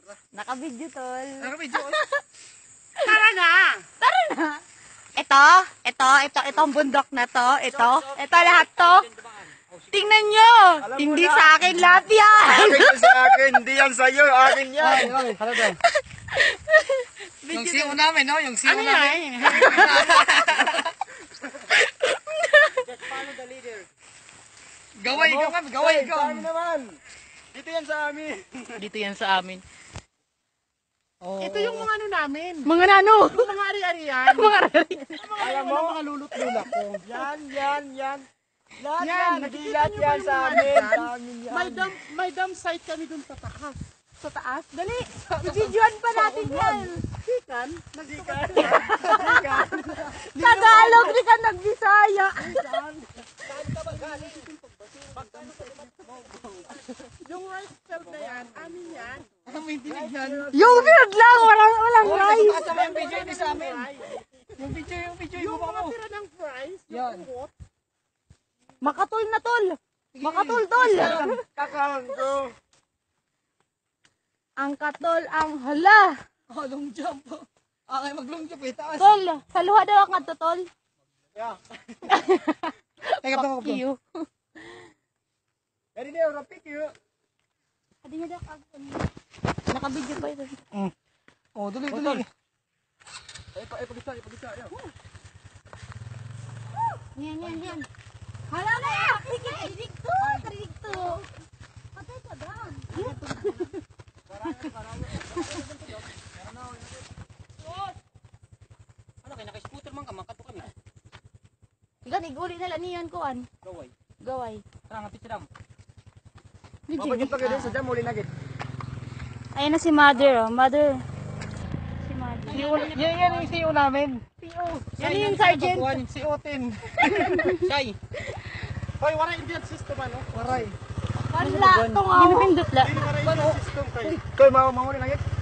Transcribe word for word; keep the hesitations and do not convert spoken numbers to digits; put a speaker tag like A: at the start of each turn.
A: Naka-video, tol.
B: Naka-video. Tara na!
A: Tara na! Ito, ito, ito, itong bundok na to, ito, ito lahat to. Tingnan nyo! Hindi sa akin lahat yan!
C: Akin yan sa akin, hindi yan sa'yo, akin yan!
B: Ano ba? Yung C E O namin, no? Yung C E O
A: Ano
B: namin.
A: yan?
C: Just follow the leader.
B: Gaway, gaway, gaway,
C: Sa
B: gaway.
C: amin naman! Dito yan sa amin!
A: Dito yan sa amin.
B: Oh.
D: Ito yung mga ano namin.
A: Mga nano!
D: Yung mga ari-arian.
A: Mga rari.
C: Alam mo,
D: Mga lulot-lulak ko.
C: yan, yan, yan. Lahat
D: Yan,
C: yan, hindi
D: nakikita
C: lahat
D: niyo ba
C: yan
D: yung
C: sa
D: mga
C: amin.
D: yan?
C: Sa amin yan.
D: May dam, may dam site kami dun sa taas. Sa taas. Dali.
A: Videoan pa natin yan.
D: Sikan.
C: Sikan.
A: Tagalog, di ka nagbisaya.
D: Yung rice field na yan, amin yan.
B: Ano may dinig yan?
A: Yung field lang, walang, walang rice.
B: Kasama yung video yun sa amin. Yung video, yung video, yung
D: Yung
B: mukha
D: mga
B: mo.
D: tira ng fries,
B: Yan.
D: yung uot.
A: Makatol na tol. Makatol, tol.
C: Kakaon ko.
A: Ang katol, ang hala.
B: Oh, long jump. Okay, mag-long jump eh. Taas.
A: Tol, sa luha daw ang kanto, tol.
C: Yeah.
B: Teka, teka,
A: Fuck you.
C: Ready na, rapik yun.
A: Adi nga daw kag nakabidyo pa ito.
B: Oh, dali, dali.
C: Ay, pa, ay, pag-isa, ay, pag-isa. Yan.
A: Yan, yan, yan. Hala na! Sige, dito! Dito! Patay ka doon.
B: Ano, kaya naka-scooter man ka, makato kami.
A: Gani, guli na lang niyan kuan.
B: Gaway.
A: Gaway.
B: Tara, nga, pitsidam.
C: Mapagit pa kayo sa dyan, muli nagit.
A: Ayan na si mother, oh. Mother. Si mother.
B: Yan, yan yung C E O namin.
A: P O. Yan yung sergeant.
B: C E O ten. Shy.
D: Hoy, wala Indian system ano?
B: Waray.
A: Wala, tungaw. Ginapindot la.
D: Wala Indian system kayo.
C: Koy, mamuli nagit.